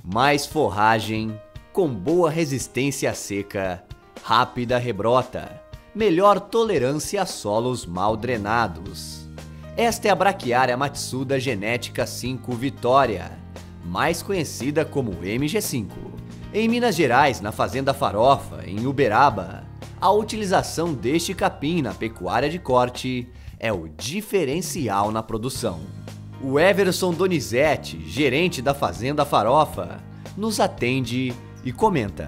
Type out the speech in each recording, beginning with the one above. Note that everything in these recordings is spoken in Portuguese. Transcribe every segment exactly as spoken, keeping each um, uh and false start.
mais forragem, com boa resistência à seca, rápida rebrota, melhor tolerância a solos mal drenados. Esta é a Braquiária Matsuda Genética cinco Vitória, mais conhecida como M G cinco. Em Minas Gerais, na Fazenda Farofa, em Uberaba, a utilização deste capim na pecuária de corte é o diferencial na produção. O Everson Donizete, gerente da Fazenda Farofa, nos atende e comenta.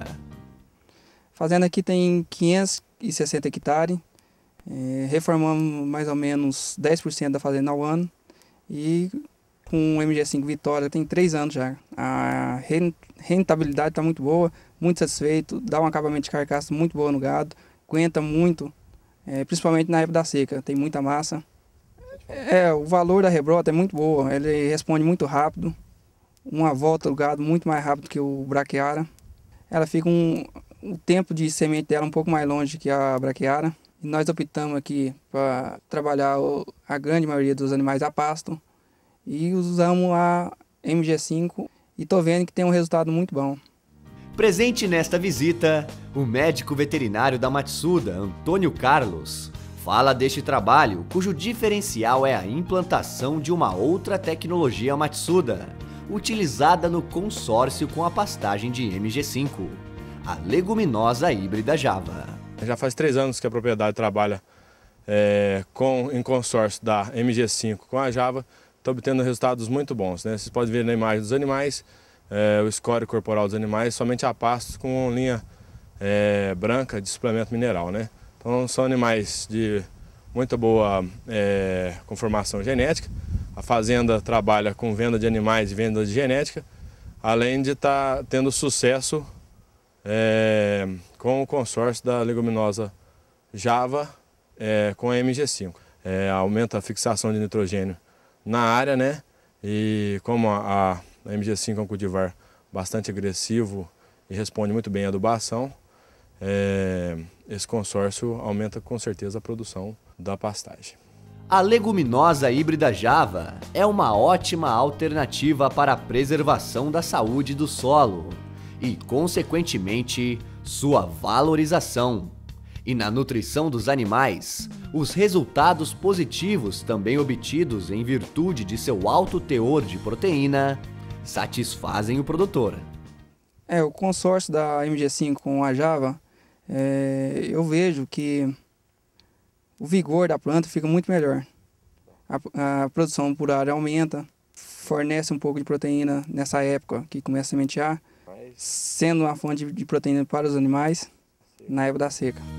A fazenda aqui tem quinhentos e sessenta hectares, é, reformamos mais ou menos dez por cento da fazenda ao ano e com o M G cinco Vitória tem três anos já. A rentabilidade está muito boa, muito satisfeito, dá um acabamento de carcaça muito boa no gado, aguenta muito, é, principalmente na época da seca, tem muita massa. É, o valor da rebrota é muito boa, ele responde muito rápido, uma volta do gado muito mais rápido que o Braquiária. Ela fica um, o tempo de semente dela um pouco mais longe que a Braquiária. E nós optamos aqui para trabalhar a grande maioria dos animais a pasto e usamos a M G cinco e estou vendo que tem um resultado muito bom. Presente nesta visita, o médico veterinário da Matsuda, Antônio Carlos, fala deste trabalho cujo diferencial é a implantação de uma outra tecnologia Matsuda, utilizada no consórcio com a pastagem de M G cinco, a leguminosa híbrida Java. Já faz três anos que a propriedade trabalha é, com, em consórcio da M G cinco com a Java, está obtendo resultados muito bons, né? Vocês podem ver na imagem dos animais, é, o score corporal dos animais, somente a pastos com linha é, branca de suplemento mineral, né? Então são animais de muito boa é, conformação genética. A fazenda trabalha com venda de animais e venda de genética, além de estar tá tendo sucesso é, com o consórcio da leguminosa Java é, com a M G cinco. É, aumenta a fixação de nitrogênio na área, né? E como a, a M G cinco é um cultivar bastante agressivo e responde muito bem à adubação, é, esse consórcio aumenta com certeza a produção da pastagem. A leguminosa híbrida Java é uma ótima alternativa para a preservação da saúde do solo e, consequentemente, sua valorização. E na nutrição dos animais, os resultados positivos também obtidos em virtude de seu alto teor de proteína satisfazem o produtor. É, o consórcio da M G cinco com a Java, é, eu vejo que o vigor da planta fica muito melhor. A, a produção por área aumenta, fornece um pouco de proteína nessa época que começa a sementear, sendo uma fonte de proteína para os animais na época da seca.